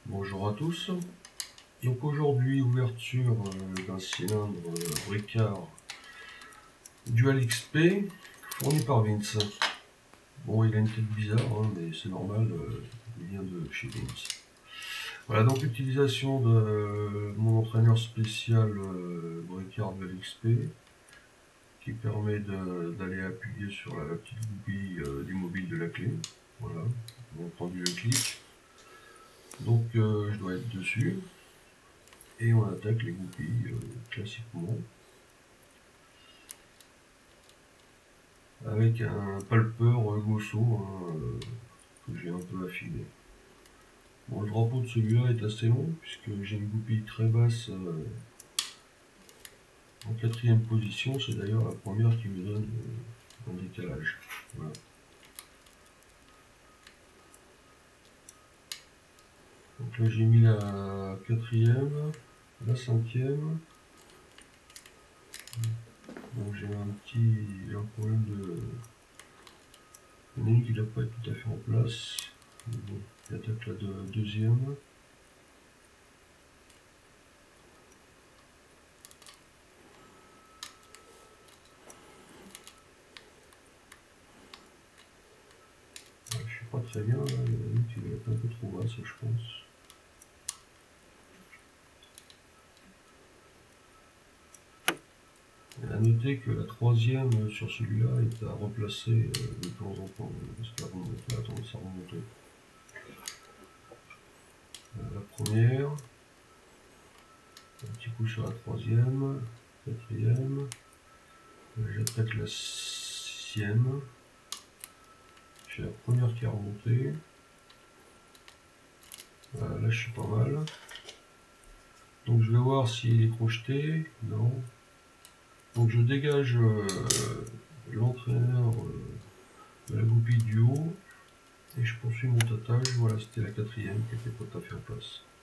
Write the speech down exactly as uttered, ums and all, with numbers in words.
Bonjour à tous. Donc aujourd'hui, ouverture euh, d'un cylindre euh, Bricard Dual X P fourni par Vince. Bon, il a une tête bizarre, hein, mais c'est normal, euh, il vient de chez Vince. Voilà, donc l'utilisation de euh, mon entraîneur spécial euh, Bricard Dual X P qui permet d'aller appuyer sur la, la petite goupille euh, du mobile de la clé. Voilà, bien entendu le clic. Donc euh, je dois être dessus. Et on attaque les goupilles euh, classiquement avec un palpeur euh, Gosso hein, euh, que j'ai un peu affiné. Bon, le drapeau de celui-là est assez long puisque j'ai une goupille très basse euh, en quatrième position. C'est d'ailleurs la première qui me donne euh, un décalage. Voilà. Donc là j'ai mis la quatrième, la cinquième. Donc j'ai un petit un problème de... Il y en a une qui ne doit pas être tout à fait en place. Bon, j'attaque la de, deuxième. Je suis pas très bien, là. Il y en a une qui va être un peu trop basse, je pense. Et à noter que la troisième sur celui-là est à replacer euh, de temps en temps, parce qu'elle remonte, a tendance à remonter. Euh, la première, un petit coup sur la troisième, quatrième, j'attaque la sixième, j'ai la première qui a remonté. Voilà, là je suis pas mal. Donc je vais voir s'il est crocheté, non. Donc je dégage euh, l'entraîneur euh, de la goupille du haut et je poursuis mon tatage. Voilà, c'était la quatrième qui était pas tout à fait en place.